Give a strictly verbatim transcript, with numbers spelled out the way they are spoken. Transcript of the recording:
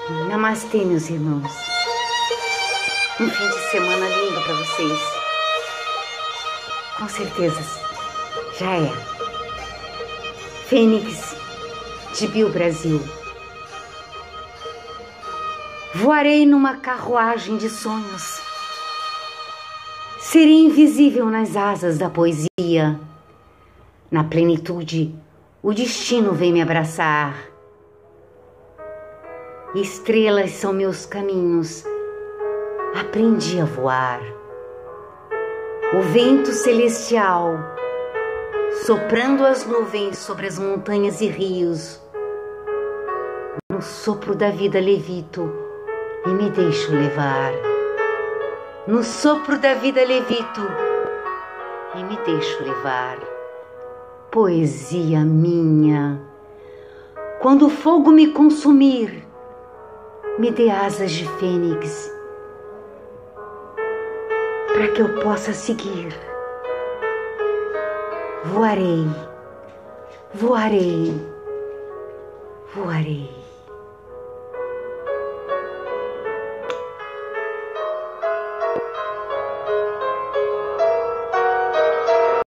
Namastê, meus irmãos. Um fim de semana lindo para vocês. Com certeza, já é. Fênix de Bio Brasil. Voarei numa carruagem de sonhos. Serei invisível nas asas da poesia. Na plenitude, o destino vem me abraçar. Estrelas são meus caminhos. Aprendi a voar. O vento celestial, soprando as nuvens sobre as montanhas e rios. No sopro da vida levito e me deixo levar. No sopro da vida levito e me deixo levar. Poesia minha, quando o fogo me consumir, me dê asas de fênix, para que eu possa seguir. Voarei, voarei, voarei.